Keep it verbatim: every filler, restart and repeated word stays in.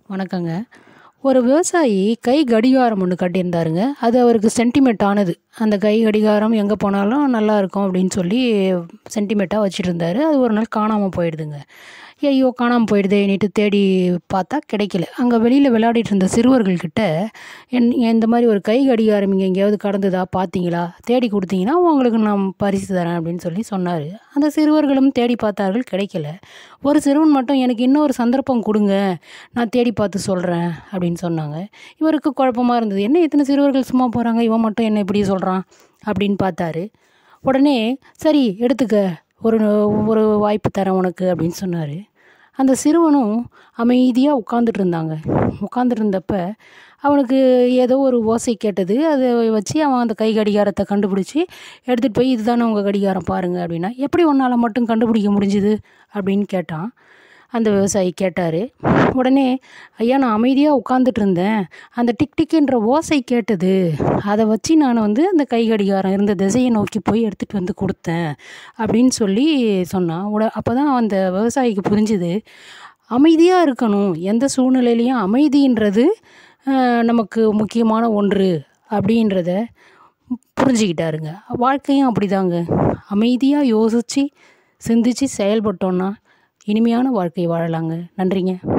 வணக்கங்க. ஒரு விவசாயி கை கடிகாரம் ஒன்று கட்டியிருந்தாருங்க. அது அவருக்கு சென்டிமெண்ட் ஆனது. அந்த கை கடிகாரம் எங்கே போனாலும் நல்லாயிருக்கும் அப்படின்னு சொல்லி சென்டிமெண்ட்டாக வச்சுருந்தாரு. அது ஒரு நாள் காணாமல் போயிடுதுங்க. ஐயோ! காணாமல் போயிடுதேன்னுட்டு தேடி பார்த்தா கிடைக்கல. அங்கே வெளியில் விளையாடிட்டு இருந்த சிறுவர்கள்கிட்ட என் இந்த மாதிரி ஒரு கை கடிகாரம் இங்கே எங்கேயாவது கடந்ததா பார்த்தீங்களா? தேடி கொடுத்தீங்கன்னா உங்களுக்கு நான் பரிசு தரேன் அப்படின்னு சொல்லி சொன்னார். அந்த சிறுவர்களும் தேடி பார்த்தார்கள், கிடைக்கல. ஒரு சிறுவன் மட்டும் எனக்கு இன்னொரு சந்தர்ப்பம் கொடுங்க, நான் தேடி பார்த்து சொல்கிறேன் அப்படின்னு சொன்னாங்க. இவருக்கு குழப்பமா இருந்தது. என்ன இத்தனை சிறுவர்கள் சும்மா போகிறாங்க, இவன் மட்டும் என்ன இப்படி சொல்கிறான் அப்படின்னு பார்த்தாரு. உடனே சரி எடுத்துக்க, ஒரு ஒரு வாய்ப்பு தரேன் உனக்கு அப்படின்னு சொன்னார். அந்த சிறுவனும் அமைதியாக உட்காந்துட்டு இருந்தாங்க. உட்காந்துட்டு இருந்தப்ப அவனுக்கு ஏதோ ஒரு ஓசை கேட்டது. அதை வச்சு அவன் அந்த கை கடிகாரத்தை கண்டுபிடிச்சி எடுத்துகிட்டு போய் இதுதானே உங்கள் கடிகாரம் பாருங்கள் அப்படின்னா, எப்படி உன்னால் மட்டும் கண்டுபிடிக்க முடிஞ்சுது அப்படின்னு கேட்டான். அந்த விவசாயி கேட்டார். உடனே ஐயா, நான் அமைதியாக உட்காந்துட்டு இருந்தேன், அந்த டிக் டிக்குன்ற ஓசை கேட்டது, அதை வச்சு நான் வந்து அந்த கை கடிகாரம் இருந்த திசையை நோக்கி போய் எடுத்துகிட்டு வந்து கொடுத்தேன் அப்படின்னு சொல்லி சொன்னான். உட அப்போ தான் அந்த விவசாயிக்கு புரிஞ்சுது, அமைதியாக இருக்கணும், எந்த சூழ்நிலையிலையும் அமைதின்றது நமக்கு முக்கியமான ஒன்று அப்படின்றத புரிஞ்சுக்கிட்டாருங்க. வாழ்க்கையும் அப்படிதாங்க. அமைதியாக யோசித்து சிந்தித்து செயல்பட்டோன்னா இனிமையான வாழ்க்கை வாழலாங்க. நன்றிங்க.